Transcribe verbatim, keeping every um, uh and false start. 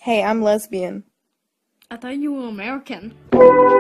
Hey, I'm lesbian. I thought you were American.